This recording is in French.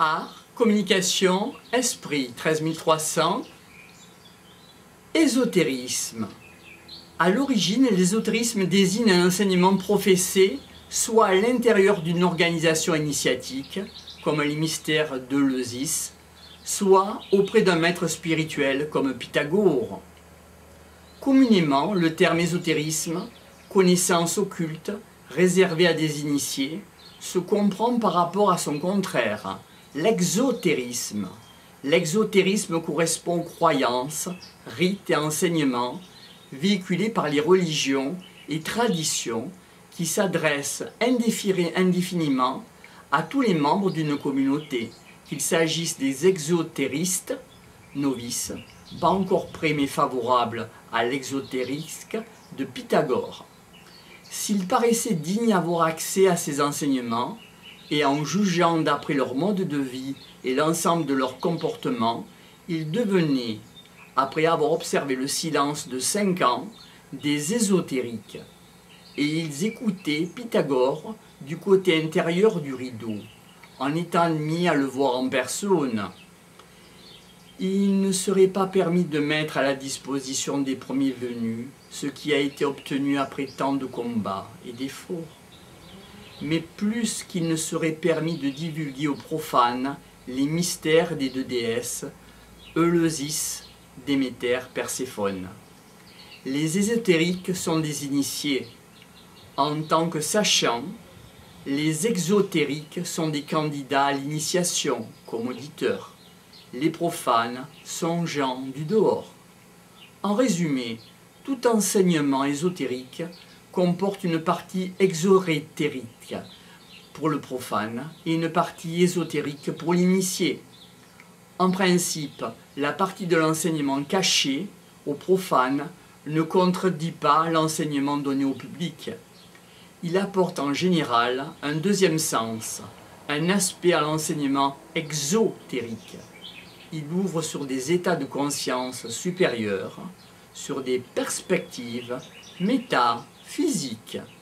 Art, communication, esprit, 13 300. Ésotérisme. À l'origine, l'ésotérisme désigne un enseignement professé soit à l'intérieur d'une organisation initiatique, comme les mystères d'Eleusis, soit auprès d'un maître spirituel comme Pythagore. Communément, le terme ésotérisme, connaissance occulte, réservée à des initiés, se comprend par rapport à son contraire, l'exotérisme. L'exotérisme correspond aux croyances, rites et enseignements véhiculés par les religions et traditions qui s'adressent indéfiniment à tous les membres d'une communauté, qu'il s'agisse des exotéristes, novices, pas encore prêts mais favorables à l'exotérisme de Pythagore. S'ils paraissaient dignes d'avoir accès à ces enseignements, et en jugeant d'après leur mode de vie et l'ensemble de leur comportement, ils devenaient, après avoir observé le silence de 5 ans, des ésotériques. Et ils écoutaient Pythagore du côté intérieur du rideau, en étant admis à le voir en personne. Il ne serait pas permis de mettre à la disposition des premiers venus ce qui a été obtenu après tant de combats et d'efforts. Mais plus qu'il ne serait permis de divulguer aux profanes les mystères des deux déesses, Eleusis, Déméter, Perséphone. Les ésotériques sont des initiés. En tant que sachants, les exotériques sont des candidats à l'initiation, comme auditeurs. Les profanes sont gens du dehors. En résumé, tout enseignement ésotérique comporte une partie exotérique pour le profane et une partie ésotérique pour l'initié. En principe, la partie de l'enseignement caché au profane ne contredit pas l'enseignement donné au public. Il apporte en général un deuxième sens, un aspect à l'enseignement exotérique. Il ouvre sur des états de conscience supérieurs, sur des perspectives métaphysiques.